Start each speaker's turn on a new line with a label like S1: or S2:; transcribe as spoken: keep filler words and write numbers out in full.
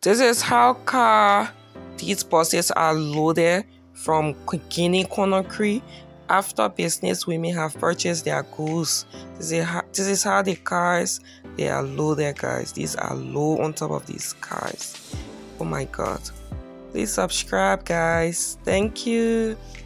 S1: This is how car these buses are loaded from Guinea Conakry. After business women have purchased their goods, this is how, this is how the cars they are loaded, guys. These are low on top of these cars. Oh my god. Please subscribe, guys. Thank you.